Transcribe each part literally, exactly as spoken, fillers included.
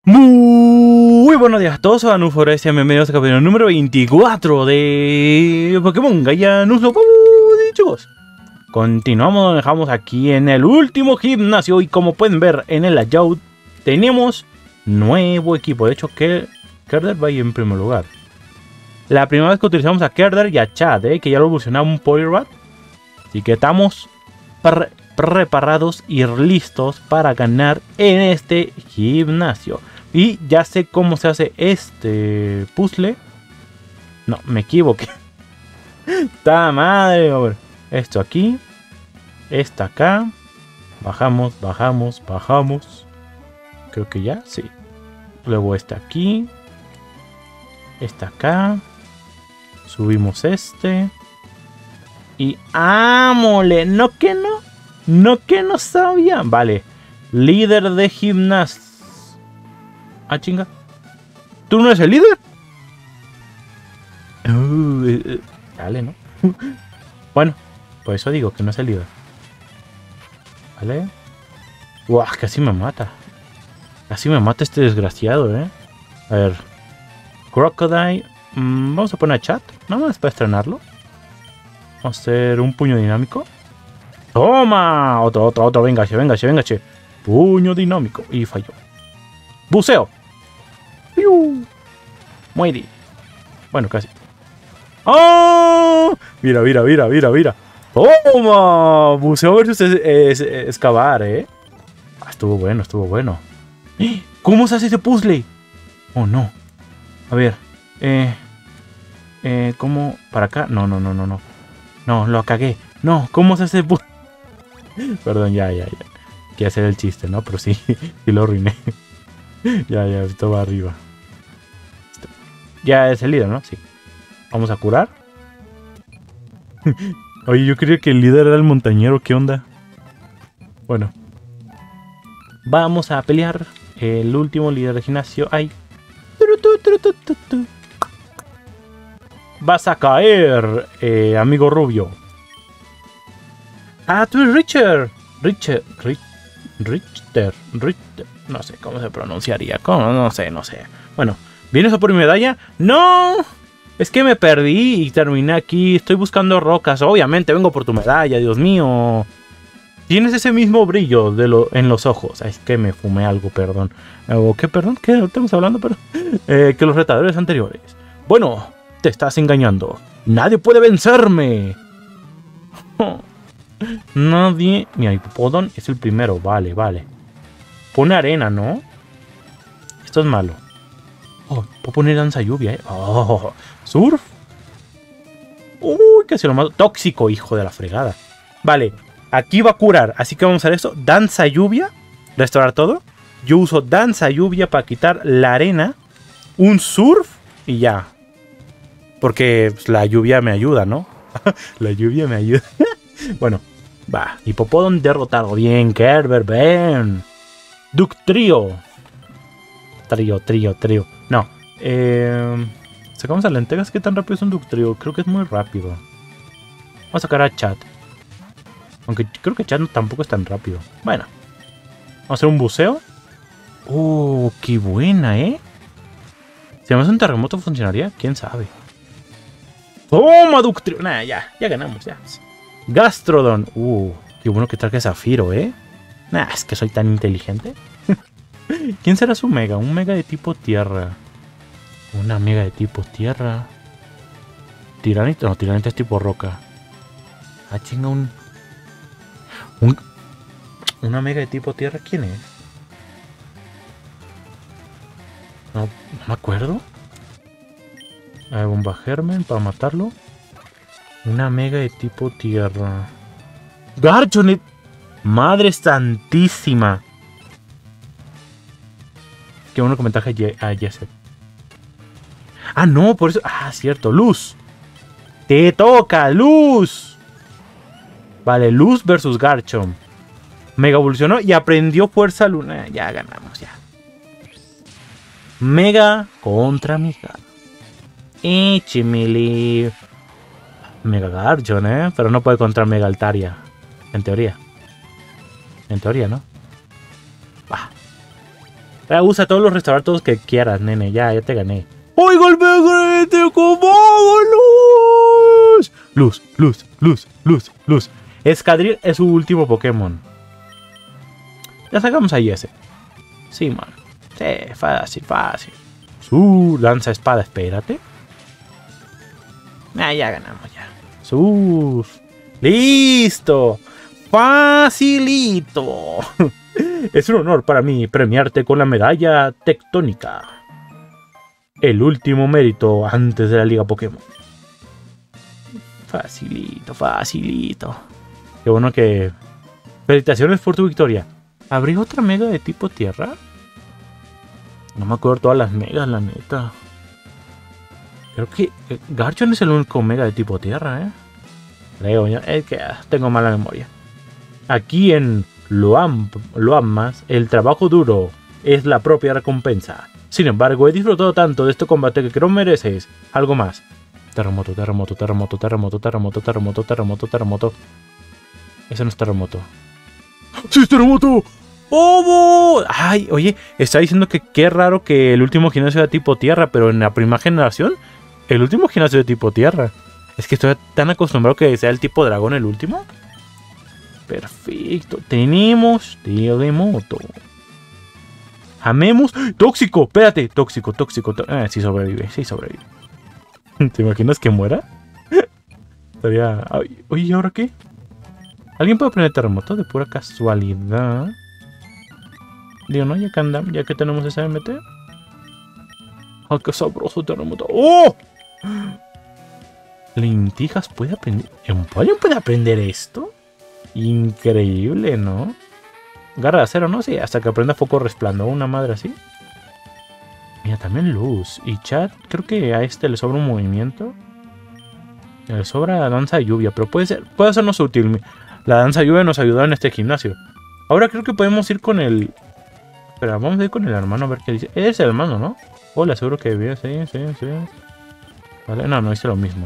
Muy buenos días a todos, soy Anufores y bienvenidos al capítulo número veinticuatro de Pokémon Gaia Nuzlocke, chicos. Continuamos donde dejamos aquí en el último gimnasio y como pueden ver en el layout tenemos nuevo equipo. De hecho, que Kerder va ahí en primer lugar. La primera vez que utilizamos a Kerder y a Chad, ¿eh? Que ya lo evolucionaba un Poliwrath. Así que estamos pre preparados y listos para ganar en este gimnasio. Y ya sé cómo se hace este puzzle. No, me equivoqué. ¡Ta madre! A ver, esto aquí. Esta acá. Bajamos, bajamos, bajamos. Creo que ya, sí. Luego esta aquí. Esta acá. Subimos este. Y ¡ámole! ¿No que no? ¿No que no sabía? Vale. Líder de gimnasio. Ah, chinga. ¿Tú no eres el líder? Uh, eh, eh, dale, ¿no? Bueno, por eso digo que no es el líder. Vale. Uah, casi me mata. Casi me mata este desgraciado, ¿eh? A ver. Crocodile. Mm, vamos a poner a Chat. Nada más para estrenarlo. Vamos a hacer un puño dinámico. ¡Toma! Otro, otro, otro. Venga, che, venga, che, venga, che. Puño dinámico. Y falló. Buceo. ¡Piu! Muere. Bueno, casi. ¡Oh! Mira, mira, mira, mira, mira. ¡Toma! Buceo versus es, es, es, excavar, ¿eh? Ah, estuvo bueno, estuvo bueno. ¿Cómo se hace ese puzzle? Oh, no. A ver. Eh... Eh, ¿cómo? ¿Para acá? No, no, no, no, no. No, lo cagué. No, ¿cómo se hace? Perdón, ya, ya, ya. Quiero hacer el chiste, ¿no? Pero sí, sí lo arruiné. Ya, ya, esto va arriba. Ya es el líder, ¿no? Sí. Vamos a curar. Oye, yo creía que el líder era el montañero. ¿Qué onda? Bueno. Vamos a pelear. El último líder de gimnasio. ¡Ay! Vas a caer, eh, amigo rubio. Ah, tú eres Richard. Richard. Rich, Richter. Richter. No sé cómo se pronunciaría. ¿Cómo? No sé, no sé. Bueno, ¿vienes a por mi medalla? ¡No! Es que me perdí y terminé aquí. Estoy buscando rocas. Obviamente vengo por tu medalla, Dios mío. Tienes ese mismo brillo de lo, en los ojos. Ay, es que me fumé algo, perdón. ¿O qué, perdón? ¿Qué estamos hablando? Pero, eh, que los retadores anteriores. Bueno, te estás engañando. Nadie puede vencerme. Nadie. Mira, Hipopodon es el primero. Vale, vale. Pone arena, ¿no? Esto es malo. Oh, puedo poner danza lluvia, ¿eh? Oh, surf. Uy, casi lo mato. Tóxico, hijo de la fregada. Vale, aquí va a curar. Así que vamos a hacer esto. Danza lluvia. Restaurar todo. Yo uso danza lluvia para quitar la arena. Un surf. Y ya. Porque pues, la lluvia me ayuda, ¿no? La lluvia me ayuda. Bueno, va. Hipopodon derrotado. Bien, Kerber, ven. Ductrio. Trío, trío, trío. No. Eh, sacamos a lentejas. ¿Qué tan rápido es un Ductrio? Creo que es muy rápido. Vamos a sacar a Chat. Aunque creo que Chat tampoco es tan rápido. Bueno. Vamos a hacer un buceo. Oh, qué buena, ¿eh? Si además un terremoto funcionaría, quién sabe. ¡Toma, Ductrio! Nah, ya, ya ganamos, ya. Gastrodon. Uh, qué bueno que traje Zafiro, ¿eh? Nah, es que soy tan inteligente. ¿Quién será su mega? Un mega de tipo tierra. Una mega de tipo tierra. Tiranito. No, Tiranito es tipo roca. Ah, chinga, un... un... Una mega de tipo tierra, ¿quién es? No, no me acuerdo. A ver, bomba germen para matarlo. Una mega de tipo tierra. ¡Garchomp! ¡Madre santísima! Qué bueno que me traje a Jesset. Ah, no, por eso... Ah, cierto, Luz. Te toca, Luz. Vale, Luz versus Garchomp. Mega evolucionó y aprendió fuerza luna. Ya ganamos, ya. Mega contra Mega. Échemele. Mega Garchomp, ¿eh? Pero no puede contra Mega Altaria. En teoría. En teoría, ¿no? Bah. Ah, usa todos los restaurar todos que quieras, nene. Ya, ya te gané. ¡Uy, golpe grande! ¿Cómo? ¡Luz! Luz, luz, luz, luz, luz. Escadril es su último Pokémon. Ya sacamos ahí ese. Sí, man. Sí, fácil, fácil. Su lanza espada, espérate. Ah, ya ganamos ya. Sus. ¡Listo! ¡Facilito! Es un honor para mí premiarte con la medalla tectónica. El último mérito antes de la Liga Pokémon. Facilito, facilito. Qué bueno que... Felicitaciones por tu victoria. ¿Habría otra mega de tipo tierra? No me acuerdo todas las megas, la neta. Creo que Garchomp es el único mega de tipo tierra, ¿eh? Creo, ya. Es que tengo mala memoria. Aquí en Loam, Loammas, el trabajo duro es la propia recompensa. Sin embargo, he disfrutado tanto de este combate que creo mereces algo más. Terremoto, terremoto, terremoto, terremoto, terremoto, terremoto, terremoto, terremoto. Ese no es terremoto. ¡Sí es terremoto! ¡Oh! Ay, oye, está diciendo que qué raro que el último gimnasio era tipo tierra, pero en la primera generación, el último gimnasio de tipo tierra. Es que estoy tan acostumbrado que sea el tipo dragón el último. Perfecto. Tenemos terremoto. Amemos. ¡Tóxico! Espérate. Tóxico, tóxico. Tó ah, sí sobrevive, sí sobrevive. ¿Te imaginas que muera? Estaría... Ay, oye, ¿y ahora qué? ¿Alguien puede aprender terremoto de pura casualidad? Digo, ¿no? Ya que andamos, ya que tenemos esa M T. ¡Ah, qué sabroso terremoto! ¡Oh! Lentijas puede aprender... ¿Empoleon puede aprender esto? Increíble, ¿no? Garra de acero, ¿no? Sí, hasta que aprenda foco resplandor, una madre así. Mira, también luz. Y chat, creo que a este le sobra un movimiento. Le sobra danza de lluvia, pero puede ser, puede sernos útil. La danza de lluvia nos ayudó en este gimnasio. Ahora creo que podemos ir con el... Espera, vamos a ir con el hermano a ver qué dice. Es el hermano, ¿no? Hola, seguro que viene, sí, sí, sí. Vale, no, no hice lo mismo.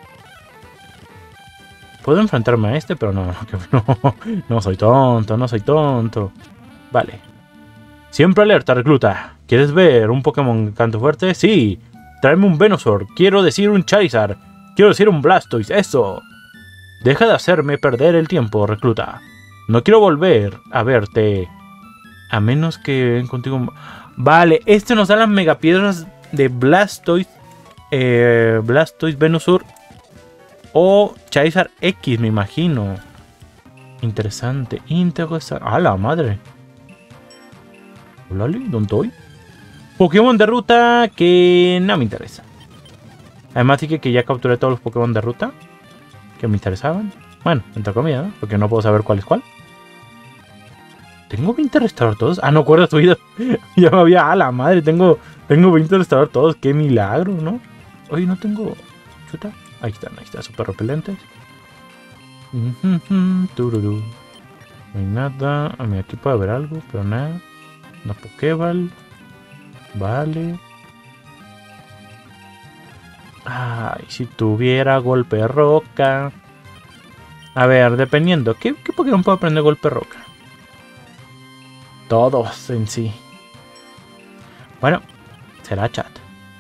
Puedo enfrentarme a este, pero no, no, no, no soy tonto, no soy tonto. Vale. Siempre alerta, recluta. ¿Quieres ver un Pokémon canto fuerte? Sí. Tráeme un Venusaur. Quiero decir un Charizard. Quiero decir un Blastoise. ¡Eso! Deja de hacerme perder el tiempo, recluta. No quiero volver a verte. A menos que ven contigo... Vale, este nos da las megapiedras de Blastoise. Eh, Blastoise, Venusaur. O Charizard X, me imagino. Interesante, interesante. ¡Ah, la madre! Hola, ¿dónde estoy? Pokémon de ruta que no me interesa. Además dije que ya capturé todos los Pokémon de ruta que me interesaban. Bueno, entre comillas, ¿no? Porque no puedo saber cuál es cuál. ¿Tengo veinte restaurar todos? Ah, no acuerdo tu vida. Ya me había... ¡Ah, la madre! Tengo, tengo veinte restaurar todos. ¡Qué milagro!, ¿no? Oye, no tengo... Chuta. Ahí están, ahí está, super repelentes. No hay nada. A mí aquí puede haber algo, pero nada. Una Pokéball. Vale. Ay, si tuviera golpe roca. A ver, dependiendo. ¿Qué, qué Pokémon puede aprender golpe roca? Todos en sí. Bueno, será chat.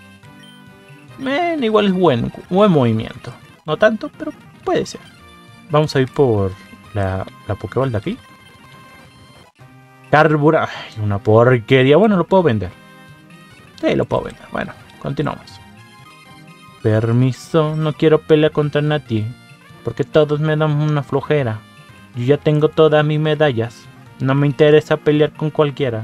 Men, igual es buen, buen movimiento. No tanto, pero puede ser. Vamos a ir por la, la Pokéball de aquí. Carbura. Ay, una porquería. Bueno, lo puedo vender. Sí, lo puedo vender. Bueno, continuamos. Permiso, no quiero pelear contra nadie. Porque todos me dan una flojera. Yo ya tengo todas mis medallas. No me interesa pelear con cualquiera.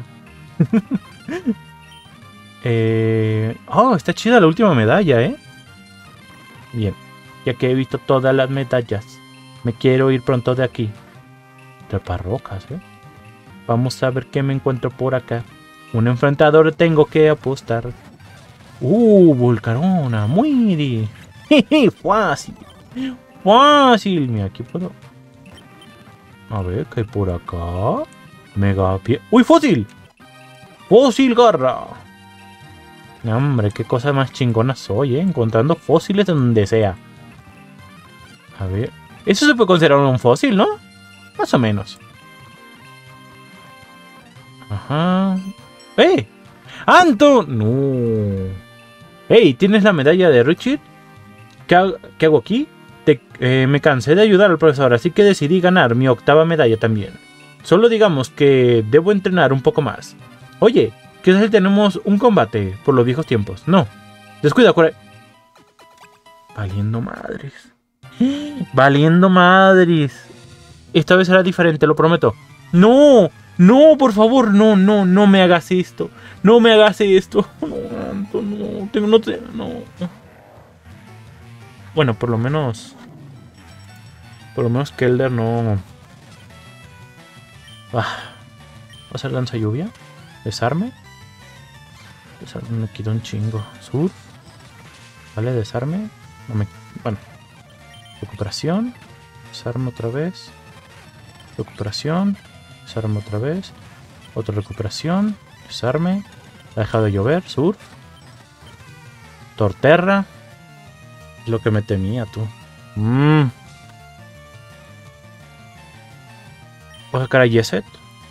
Eh... Oh, está chida la última medalla, ¿eh? Bien, ya que he visto todas las medallas, me quiero ir pronto de aquí. Treparrocas, ¿eh? Vamos a ver qué me encuentro por acá. Un enfrentador tengo que apostar. Uh, Volcarona, muy fácil. Fácil. Mira, aquí puedo... A ver, ¿qué hay por acá? Mega pie... ¡Uy, fósil! ¡Fósil garra! Hombre, qué cosa más chingona soy, ¿eh? Encontrando fósiles donde sea. A ver... Eso se puede considerar un fósil, ¿no? Más o menos. Ajá. ¡Eh! ¡Anto! ¡No! ¡Ey! ¿Tienes la medalla de Richard? ¿Qué hago, ¿qué hago aquí? Te, eh, me cansé de ayudar al profesor, así que decidí ganar mi octava medalla también. Solo digamos que debo entrenar un poco más. Oye, ¿qué tal si tenemos un combate por los viejos tiempos? No. Descuida, Cora. Valiendo madres. Valiendo madres. Esta vez será diferente, lo prometo. ¡No! ¡No, por favor! No, no, no me hagas esto. No me hagas esto. No, Anto, no. Tengo, no, te, no. Bueno, por lo menos... Por lo menos Kelder no... Ah, ¿va a ser lanza lluvia? ¿Desarme? Desarme me quitó un chingo. Sur. Vale, desarme. No me... Bueno. Recuperación. Desarme otra vez. Recuperación. Desarme otra vez. Otra recuperación. Desarme. Ha dejado de llover. Sur. Torterra. Es lo que me temía, tú. Mmm. Voy a sacar a Jesset.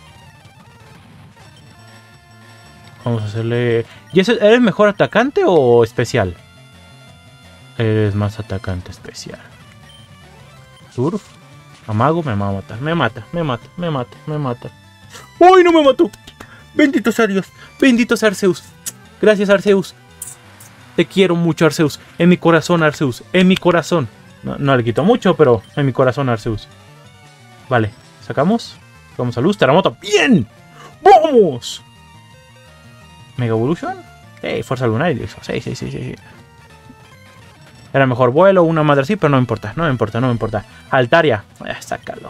Vamos a hacerle... Jesset, ¿eres mejor atacante o especial? Eres más atacante especial. Surf. Amago me va a matar. Me mata, me mata, me mata, me mata. ¡Uy, no me mató! Bendito sea Dios. Bendito sea Arceus. Gracias, Arceus. Te quiero mucho, Arceus. En mi corazón, Arceus. En mi corazón. No, no le quito mucho, pero en mi corazón, Arceus. Vale. Sacamos. Vamos a luz. Terremoto. ¡Bien! ¡Vamos! Mega Evolution. Eh, Fuerza Lunar y eso. Sí, sí, sí, sí. Era mejor vuelo, una madre así, pero no me importa. No me importa, no me importa. Altaria. Eh, sácalo.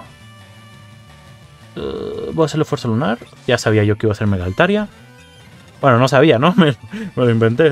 Uh, voy a hacerle Fuerza Lunar. Ya sabía yo que iba a ser Mega Altaria. Bueno, no sabía, ¿no? Me, me lo inventé.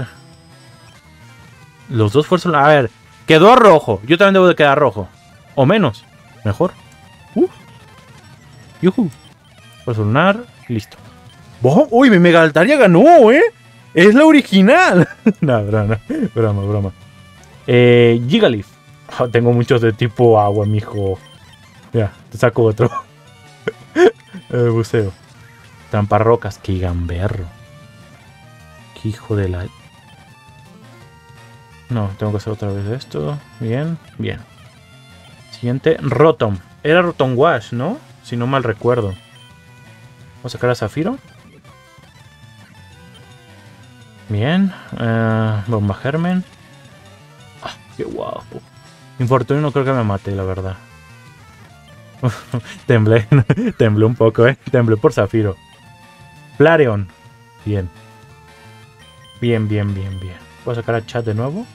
Los dos Fuerza Lunar. A ver. Quedó rojo. Yo también debo de quedar rojo. O menos. Mejor. Uh. Yuhu. Fuerza Lunar. Listo. ¡Oh! ¡Uy! Mi Mega Altaria ganó, ¿eh? Es la original. No, broma, broma, broma. Eh, Gigalith. Oh, tengo muchos de tipo agua, mijo. Ya, te saco otro. eh, buceo. Tramparrocas. ¡Qué gamberro! ¡Qué hijo de la... No, tengo que hacer otra vez esto. Bien, bien. Siguiente, Rotom. Era Rotom Wash, ¿no? Si no mal recuerdo. Vamos a sacar a Zafiro. Bien. Uh, Bomba Germen. Ah, qué guapo. Infortunio no creo que me mate, la verdad. Temblé. Temblé un poco, ¿eh? Temblé por Zafiro. Flareon. Bien. Bien, bien, bien, bien. Voy a sacar a Chat de nuevo.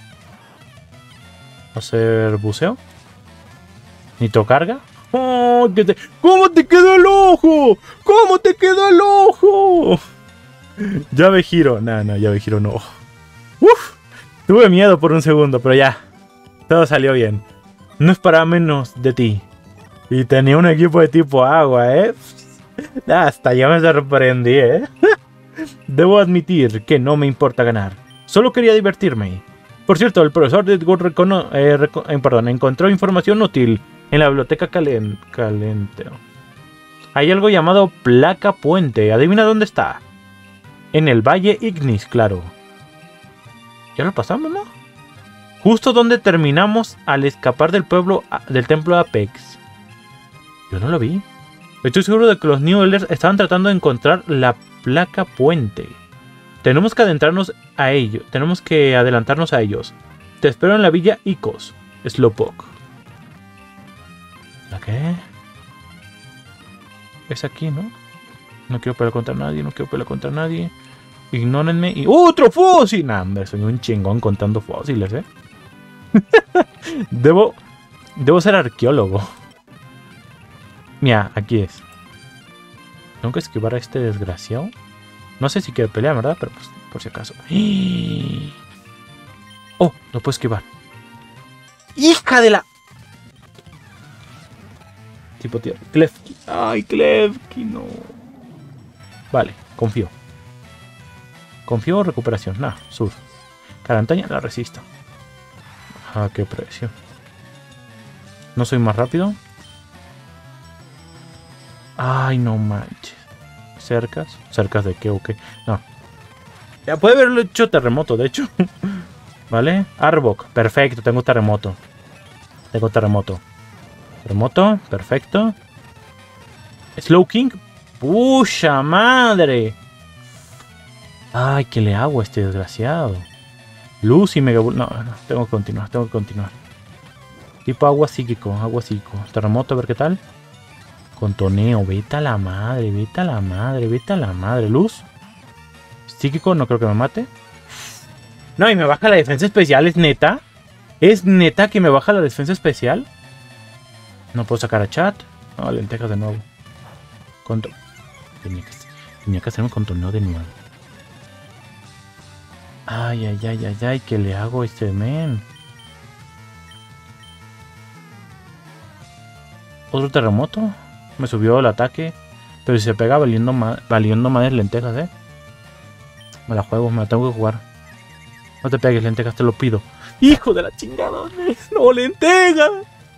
Voy a hacer buceo. Nitrocarga. ¡Oh! Que te... ¿Cómo te quedó el ojo? ¿Cómo te quedó el ojo? Llave giro. No, no, llave giro no. Uf. Tuve miedo por un segundo, pero ya. Todo salió bien. No esperaba menos de ti. Y tenía un equipo de tipo agua, ¿eh? Hasta ya me sorprendí, ¿eh? Debo admitir que no me importa ganar. Solo quería divertirme. Por cierto, el profesor Edgar recono eh, reco eh, perdón, encontró información útil en la biblioteca calen Calente. Hay algo llamado Placa Puente. Adivina dónde está. En el Valle Ignis, claro. Ya lo pasamos, ¿no? Justo donde terminamos al escapar del pueblo del templo de Apex. Yo no lo vi. Estoy seguro de que los New Elders estaban tratando de encontrar la Placa Puente. Tenemos que adentrarnos a ellos. Tenemos que adelantarnos a ellos. Te espero en la villa Icos. Slowpoke. ¿La qué? Es aquí, ¿no? No quiero pelear contra nadie. No quiero pelear contra nadie. Ignórenme. Y ¡otro fósil! Nah, hombre, soy un chingón contando fósiles, ¿eh? Debo... Debo ser arqueólogo. Mira, aquí es. Tengo que esquivar a este desgraciado. No sé si quiere pelear, ¿verdad? Pero pues, por si acaso. ¡Oh! Lo puedo esquivar. ¡Hija de la! Tipo tierra. Klefki. ¡Ay, Klefki! No. Vale, confío. Confío o recuperación. Nah, sur. Carantaña la resisto. ¿A qué precio? ¿No soy más rápido? Ay, no manches. cercas. ¿Cercas de qué o qué? No. Ya puede haberlo hecho terremoto, de hecho. ¿Vale? Arbok. Perfecto, tengo terremoto. Tengo terremoto. Terremoto, perfecto. Slow King. ¡Pucha madre! Ay, ¿qué le hago a este desgraciado? Luz y Mega... No, no, tengo que continuar, tengo que continuar. Tipo agua psíquico, agua psíquico. Terremoto, a ver qué tal. Contoneo, vete a la madre, vete a la madre, vete a la madre. Luz. Psíquico, no creo que me mate. No, y me baja la defensa especial, ¿es neta? ¿Es neta que me baja la defensa especial? No puedo sacar a chat. No, lentejas de nuevo. Conto... Tenía que, tenía que hacer un contorneo de nuevo. Ay, ay, ay, ay, ay, ¿qué le hago a este men? Otro terremoto. Me subió el ataque. Pero si se pega valiendo, ma valiendo madres lentejas, ¿eh? Me la juego, me la tengo que jugar. No te pegues, lentejas, te lo pido. ¡Hijo de la chingada! ¡No, lentejas!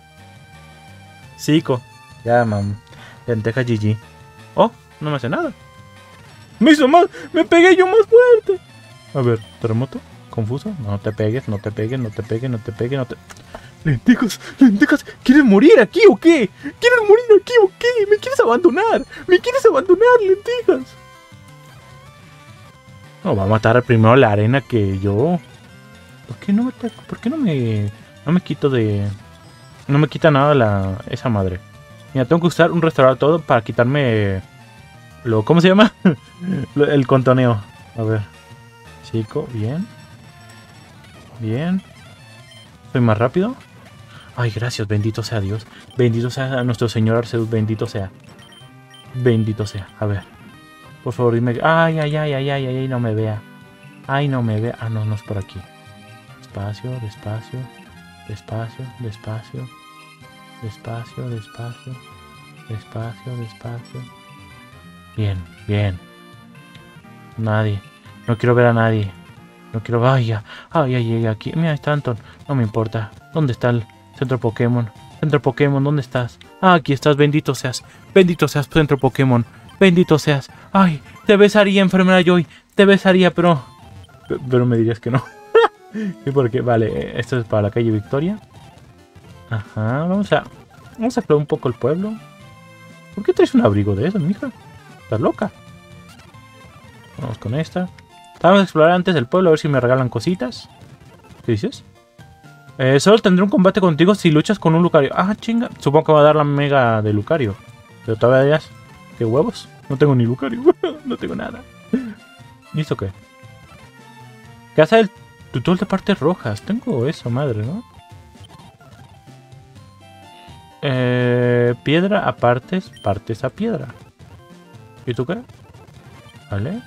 Cico. Ya, mam. Lentejas G G. Oh, no me hace nada. Me hizo más. Me pegué yo más fuerte. A ver, terremoto. Confuso. No te pegues, no te pegues, no te pegues, no te pegues, no te... Lentejas, lentejas. ¿Quieres morir aquí o qué? ¿Quieres morir aquí o qué? ¿Me quieres abandonar? ¿Me quieres abandonar, lentejas? No, va a matar primero la arena que yo. ¿Por qué no me, por qué no me, no me quito de... No me quita nada la, esa madre. Mira, tengo que usar un restaurar todo para quitarme lo... ¿Cómo se llama? El contoneo. A ver. Chico, bien. Bien. ¿Soy más rápido? Ay, gracias. Bendito sea Dios. Bendito sea nuestro Señor Arceus. Bendito sea. Bendito sea. A ver. Por favor, dime... Ay, ay, ay, ay, ay, ay, no me vea. Ay, no me vea. Ah, no, no es por aquí. Despacio, despacio. Despacio, despacio. Despacio, despacio. Despacio, despacio. Bien, bien. Nadie. No quiero ver a nadie. No quiero... Ay, ya. Ay, ay, ay, aquí. Mira, está Anton. No me importa. ¿Dónde está el centro Pokémon? Centro Pokémon, ¿dónde estás? Ah, aquí estás. Bendito seas. Bendito seas, centro Pokémon. Bendito seas. Ay, te besaría, enfermera Joy. Te besaría, pero... Pero me dirías que no. ¿Y por qué? Vale, esto es para la calle Victoria. Ajá, vamos a... Vamos a explorar un poco el pueblo. ¿Por qué traes un abrigo de eso, mija? ¿Estás loca? Vamos con esta. Vamos a explorar antes el pueblo a ver si me regalan cositas. ¿Qué dices? Eh, solo tendré un combate contigo si luchas con un Lucario. Ah, chinga. Supongo que va a dar la mega de Lucario. Pero todavía dirás... ¿Qué huevos? No tengo ni Lucario. No tengo nada. ¿Y esto qué? Casa del tutor de partes rojas. Tengo eso, madre, ¿no? Eh, piedra a partes, partes a piedra. ¿Y tú qué? Vale.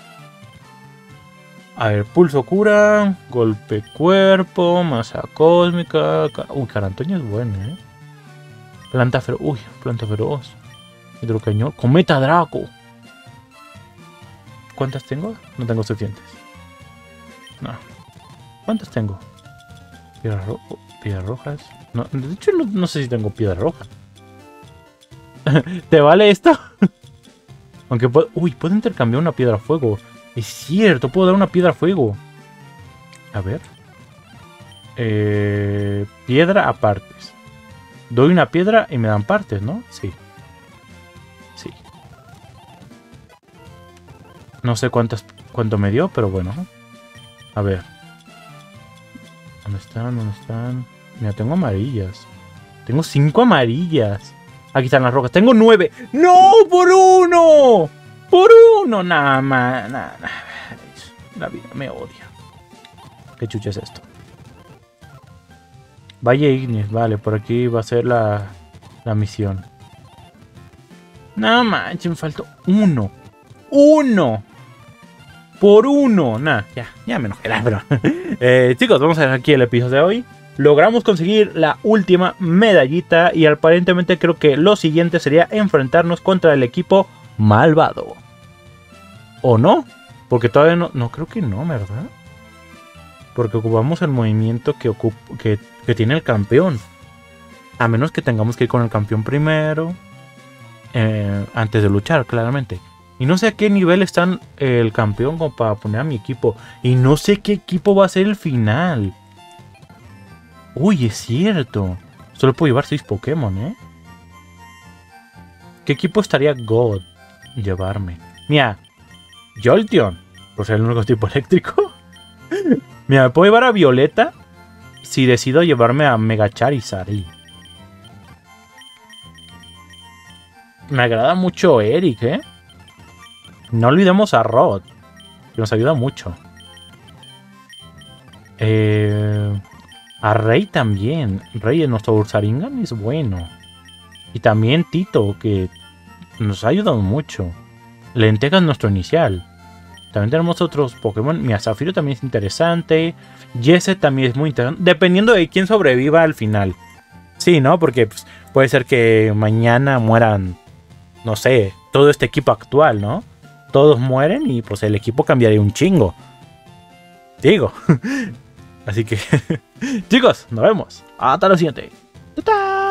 A ver, pulso cura, golpe cuerpo, masa cósmica... Uy, Carantoña es bueno, ¿eh? Planta feroz. Uy, planta feroz. Hidrocañón. Cometa Draco. ¿Cuántas tengo? No tengo suficientes. No. ¿Cuántas tengo? Piedras, ro piedras rojas. No, de hecho, no, no sé si tengo piedra roja. ¿Te vale esto? Aunque puedo... Uy, puedo intercambiar una piedra a fuego. Es cierto, puedo dar una piedra a fuego. A ver. Eh, piedra a partes. Doy una piedra y me dan partes, ¿no? Sí. Sí. No sé cuántas, cuánto me dio, pero bueno. A ver. ¿Dónde están? ¿Dónde están? Mira, tengo amarillas. Tengo cinco amarillas. Aquí están las rojas. Tengo nueve. ¡No! ¡Por uno! ¡Por uno! Nada más. Nada, nada. La vida me odia. ¿Qué chucha es esto? Valle Ignis. Vale, por aquí va a ser la, la misión. No manches, me faltó uno. ¡Uno! Por uno. Nah, ya, ya me enojé. Pero... eh, chicos, vamos a ver aquí el episodio de hoy. Logramos conseguir la última medallita y aparentemente creo que lo siguiente sería enfrentarnos contra el equipo malvado. ¿O no? Porque todavía no... No, creo que no, ¿verdad? Porque ocupamos el movimiento que, ocup que, que tiene el campeón. A menos que tengamos que ir con el campeón primero. Eh, antes de luchar, claramente. Y no sé a qué nivel está el campeón como para poner a mi equipo. Y no sé qué equipo va a ser el final. Uy, es cierto. Solo puedo llevar seis Pokémon, ¿eh? ¿Qué equipo estaría God llevarme? Mira, Jolteon. Pues es el único tipo eléctrico. Mira, me puedo llevar a Violeta si decido llevarme a Mega Charizard. Me agrada mucho Eric, ¿eh? No olvidemos a Rod, que nos ayuda mucho. Eh, a Rey también. Rey en nuestro Ursaringan es bueno. Y también Tito, que nos ha ayudado mucho. Lenteja es nuestro inicial. También tenemos otros Pokémon. Mira, Zafiro también es interesante. Jesse también es muy interesante. Dependiendo de quién sobreviva al final. Sí, ¿no? Porque pues, puede ser que mañana mueran, no sé, todo este equipo actual, ¿no? Todos mueren y pues el equipo cambiaría un chingo. Digo. Así que, chicos, nos vemos. Hasta la siguiente. ¡Tata!